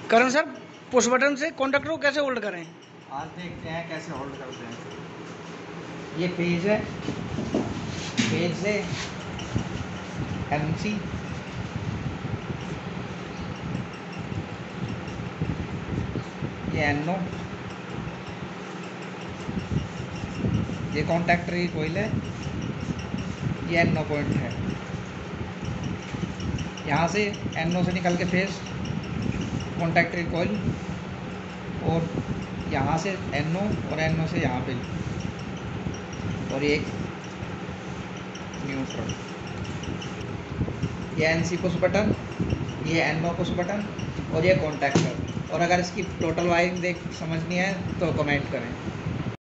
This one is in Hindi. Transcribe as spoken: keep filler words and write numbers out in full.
करण सर, पुश बटन से कॉन्टैक्टर को कैसे होल्ड करें? आज देखते हैं कैसे होल्ड करते हैं। ये पेज है, पेज से एमसी ये एनो, ये कॉन्टैक्टर की कोइल है, ये एनो पॉइंट है। यहाँ से एनो से निकल के फेस कॉन्टैक्टर की कोइल, और यहाँ से एनो और एनो से यहाँ पे, और ये एक न्यूट्रल। ये एनसी पुश बटन, ये एनो पुश बटन और ये कॉन्टैक्टर। और अगर इसकी टोटल वायरिंग देख समझनी है तो कमेंट करें।